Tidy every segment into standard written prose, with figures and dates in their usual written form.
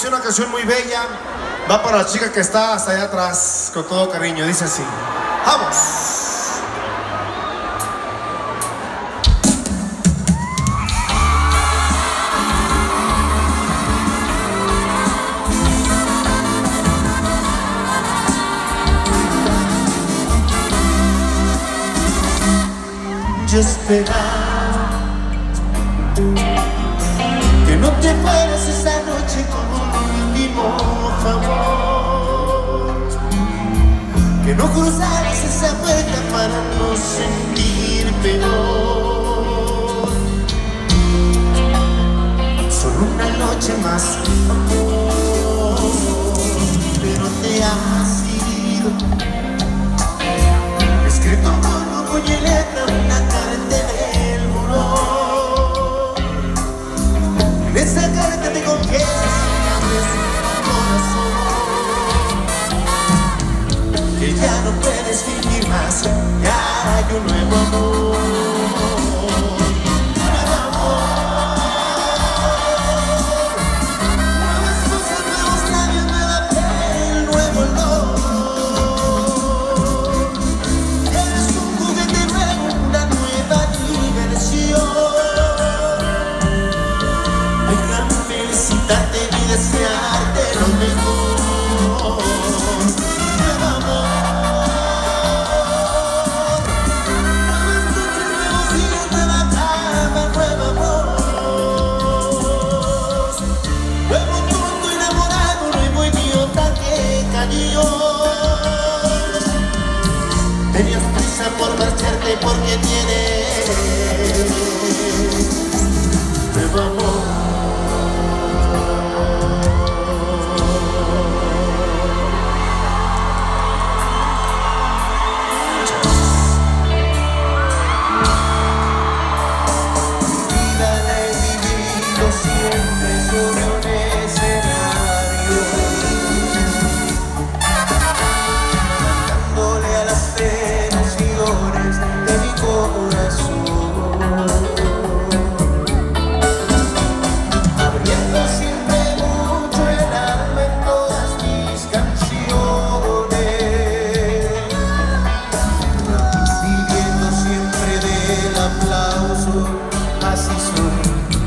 canción, una canción muy bella. Va para la chica que está hasta allá atrás, con todo cariño. Dice así. ¡Vamos! Yo esperaba que no te fueras esa noche con un último favor, que no cruzaras esa puerta para no sentir peor. Solo una noche más, amor, pero te has ido, escrito con puño y letra una carta del buró. En esa carta te confiesas y abres tu corazón, que ya no puedes fingir más, ya hay un nuevo amor. Desearte lo mejor, nuevo amor, nuevas noches, nuevos días, nueva cama, nuevo amor, nuevo tonto enamorado, nuevo idiota que cayó. Tenías prisa por marcharte porque tienes nuevo amor. Siempre sobre un escenario, cantándole a las penas y dolores de mi corazón, abriendo siempre mucho el alma en todas mis canciones, viviendo siempre del aplauso, así soy.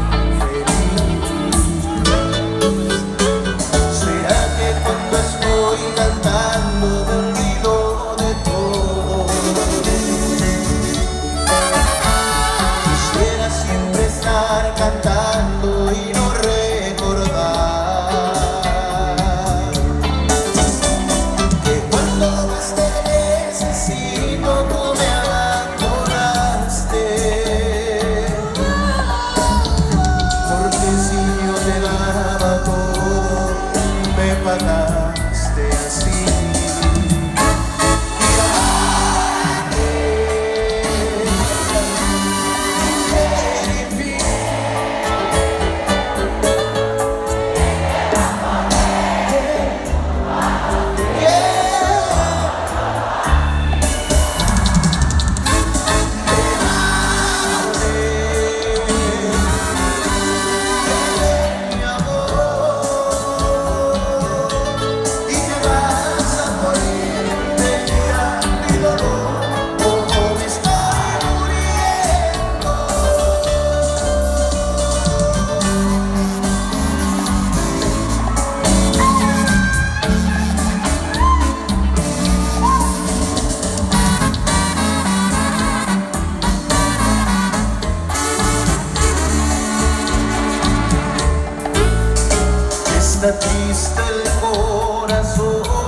Cantando y no recordar que cuando más te necesito tú me abandonaste, porque si yo te daba todo me pagaste así. Está triste el corazón